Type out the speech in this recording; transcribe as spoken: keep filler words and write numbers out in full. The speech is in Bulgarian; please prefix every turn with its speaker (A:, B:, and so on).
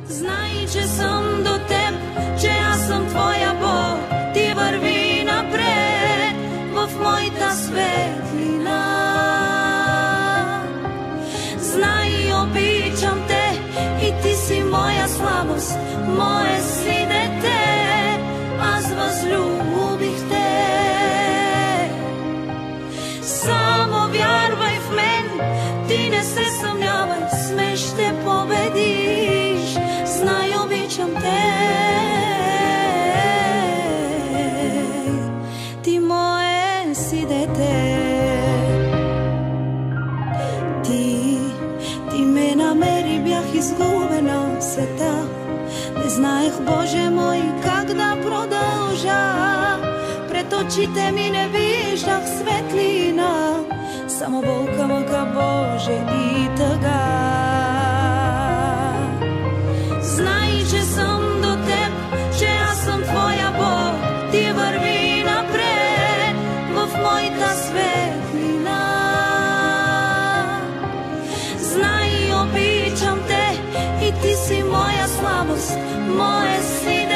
A: Знай, че съм до теб, че аз съм твоя Бог. Ти върви напред в моята светлина. Знай, обичам те и ти си моя слабост, мое си дете, аз възлюбих те. Само вярвай в мен, ти не се съмнявай, смей ще победиш. Знай, обичам те, ти мое си дете. Ти, ти ме намери, бях изгубена в света. Не знаех, Боже мой, как да продължа. Пред очите ми не виждах светлина, само болка, мъка, Боже, и тъга. Знай, че съм до теб, че аз съм твоя Бог. Ти върви напред в моята светлина. Знай, обичам те и ти си моя слабост, мое си